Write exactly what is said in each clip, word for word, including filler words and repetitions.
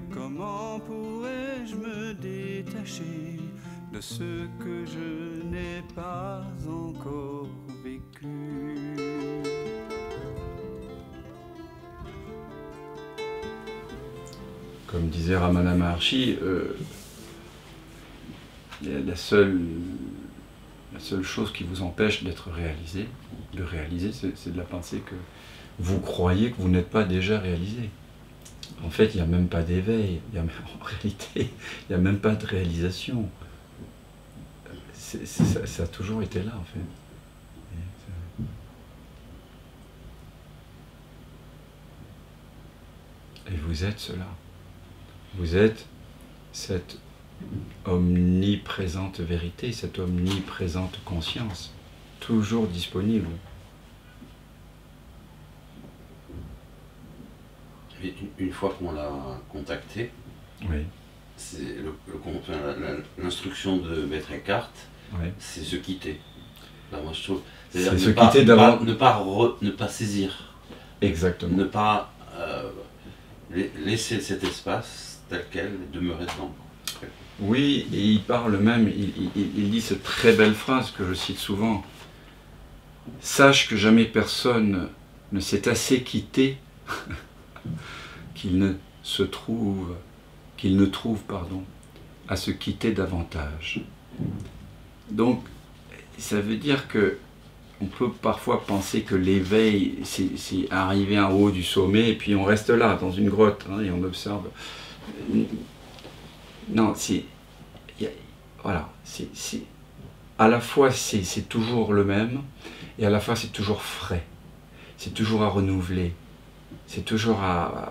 comment pourrais-je me détacher de ce que je n'ai pas encore vécu? Comme disait Ramana Maharshi, euh, la, seule, la seule chose qui vous empêche d'être réalisé, de réaliser, c'est de la pensée que vous croyez que vous n'êtes pas déjà réalisé. En fait, il n'y a même pas d'éveil, en réalité, il n'y a même pas de réalisation. C'est, c'est, ça, ça a toujours été là, en fait. Et vous êtes cela. Vous êtes cette omniprésente vérité, cette omniprésente conscience, toujours disponible. Et une fois qu'on l'a contacté, oui. l'instruction de Maître Eckhart, oui. c'est se quitter. C'est se quitter d'abord. Ne pas, re, ne pas saisir. Exactement. Ne pas euh, laisser cet espace tel quel et demeurer dedans. Oui, et il parle même, il, il, il dit cette très belle phrase que je cite souvent. Sache que jamais personne ne s'est assez quitté qu'il ne se trouve, qu'il ne trouve, pardon, à se quitter davantage. Donc, ça veut dire que on peut parfois penser que l'éveil, c'est arriver en haut du sommet et puis on reste là, dans une grotte, hein, et on observe. Non, c'est... Voilà, c'est... À la fois, c'est toujours le même, et à la fois, c'est toujours frais. C'est toujours à renouveler. C'est toujours à...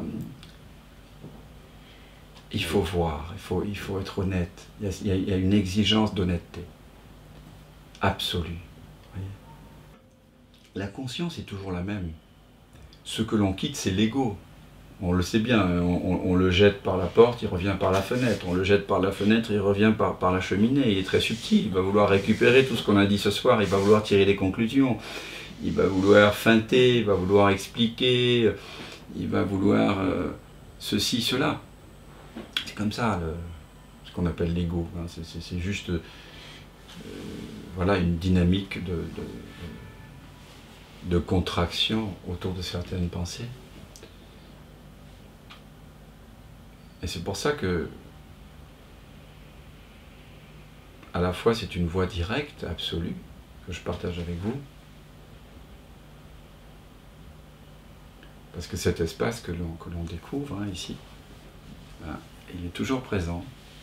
Il faut voir, il faut, il faut être honnête. Il y a, il y a une exigence d'honnêteté absolue. Voyez. La conscience est toujours la même. Ce que l'on quitte, c'est l'ego. On le sait bien, on, on, on le jette par la porte, il revient par la fenêtre. On le jette par la fenêtre, il revient par, par la cheminée. Il est très subtil, il va vouloir récupérer tout ce qu'on a dit ce soir, il va vouloir tirer des conclusions. Il va vouloir feinter, il va vouloir expliquer, il va vouloir euh, ceci, cela. C'est comme ça, le, ce qu'on appelle l'ego. Hein. C'est juste euh, voilà, une dynamique de, de, de contraction autour de certaines pensées. Et c'est pour ça que, à la fois, c'est une voie directe, absolue, que je partage avec vous, parce que cet espace que l'on que l'on découvre hein, ici, ben, il est toujours présent.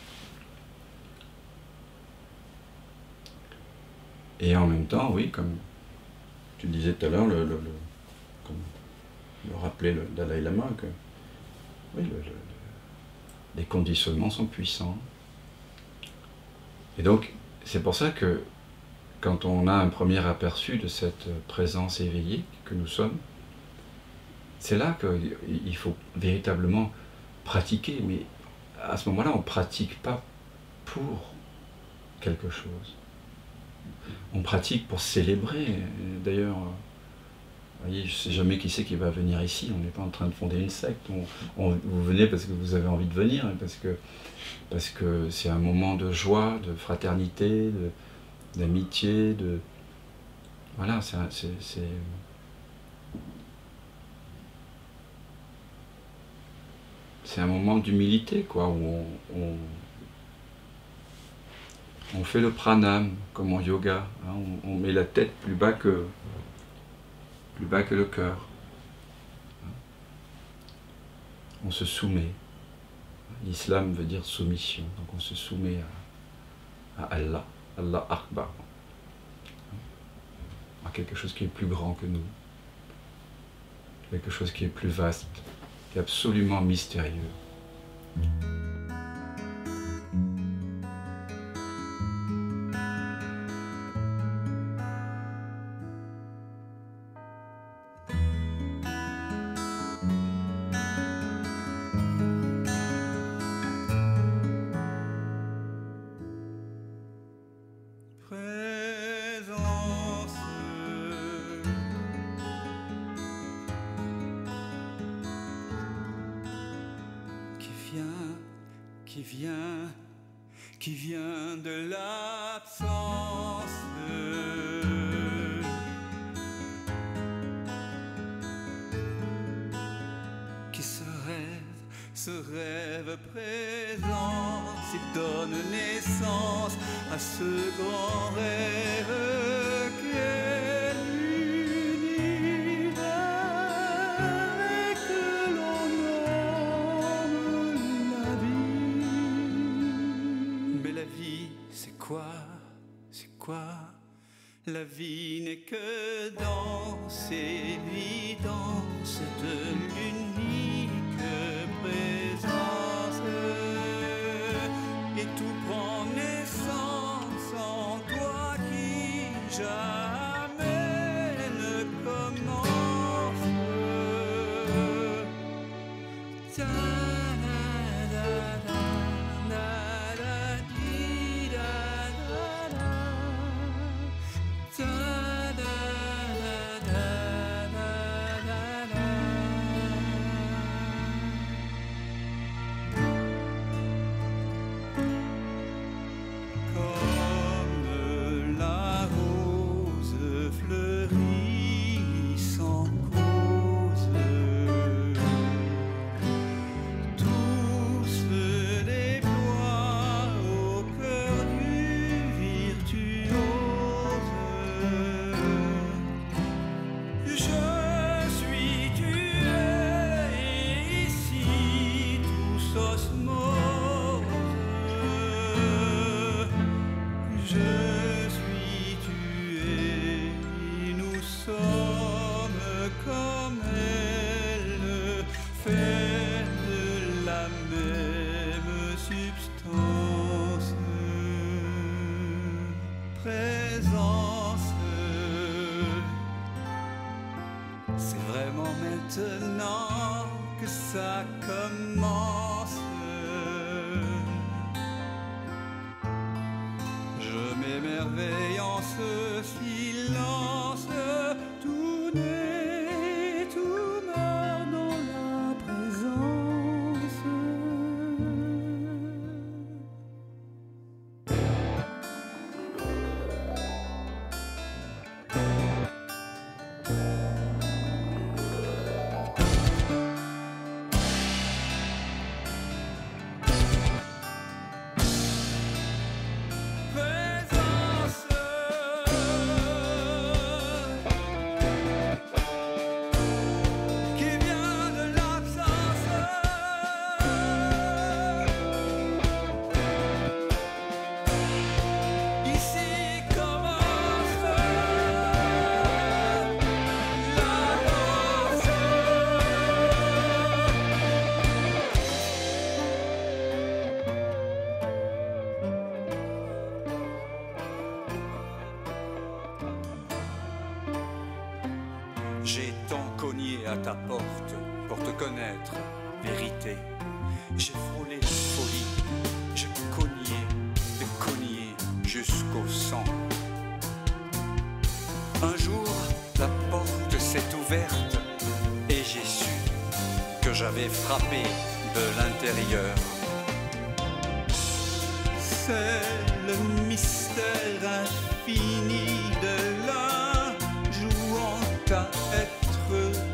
Et en même temps, oui, comme tu disais tout à l'heure, le, le, le, comme le rappelait le Dalai Lama, que oui, le, le, les conditionnements sont puissants. Et donc, c'est pour ça que quand on a un premier aperçu de cette présence éveillée que nous sommes, c'est là qu'il faut véritablement pratiquer. Mais à ce moment-là, on ne pratique pas pour quelque chose. On pratique pour célébrer. D'ailleurs, vous voyez, je ne sais jamais qui c'est qui va venir ici. On n'est pas en train de fonder une secte. On, on, vous venez parce que vous avez envie de venir, parce que parce que c'est un moment de joie, de fraternité, d'amitié, de... Voilà, c'est... C'est un moment d'humilité, quoi, où on, on, on fait le pranam, comme en yoga. Hein, on, on met la tête plus bas que, plus bas que le cœur. On se soumet. L'islam veut dire soumission, donc on se soumet à, à Allah, Allah Akbar, à quelque chose qui est plus grand que nous, quelque chose qui est plus vaste, qui est absolument mystérieux. vient, qui vient, qui vient de l'absence. Qui se rêve, ce rêve présent, s'il donne naissance à ce grand rêve qu'est l'univers et que l'on nomme la vie. Mais la vie, c'est quoi? C'est quoi? La vie n'est que danse, évidence de l'unique présence. Et tout prend naissance en toi qui jamais ne commence. Comme elle fait de la même substance, présence. C'est vraiment maintenant que ça commence. Je m'émerveille en ce silence. Tout naît, tout meurt dans la présence. J'ai tant cogné à ta porte pour te connaître, vérité. J'ai frôlé la folie, j'ai cogné et cogné jusqu'au sang. Un jour, la porte s'est ouverte et j'ai su que j'avais frappé de l'intérieur. C'est le mystère infini de la jouant à être